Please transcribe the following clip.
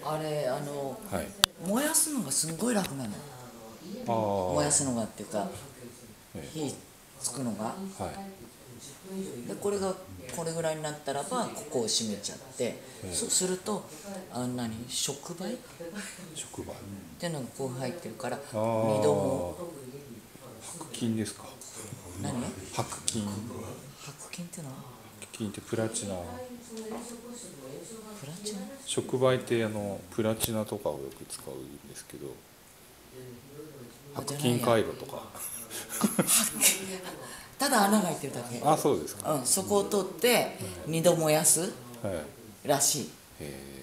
あれはい。 燃やすのがすんごい楽なの。 ああ、 燃やすのがっていうかえ火つくのが。 はい。 でこれがこれぐらいになったらばここを閉めちゃって、そうすると触媒っ触媒。 ていうのがこう入ってるからあ二度も。 あ、白金ですか。 何？ 白金。 白金っていうのは白金ってプラチナ。 プラチナ？ 触媒ってプラチナとかをよく使うんですけど、白金回路とか。 ただ穴が開いてるだけ。 あ、そうですか。 そこを取って二度燃やすはい。 らしい。 へえ。